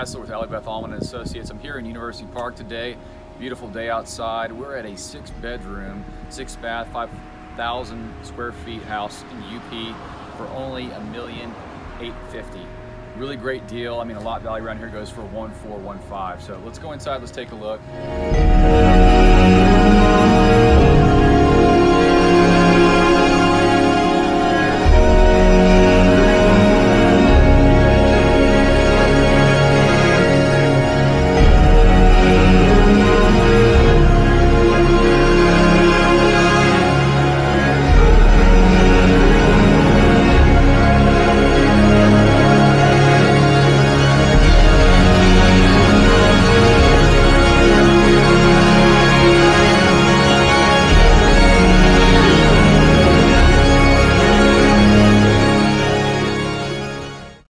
Kessler with Beth Allman and Associates. I'm here in University Park today. Beautiful day outside. We're at a 6-bedroom, 6-bath, 5,000 square feet house in UP for only $1,850,000. Really great deal. I mean, a lot value around here goes for $1,415,000. So let's go inside. Let's take a look.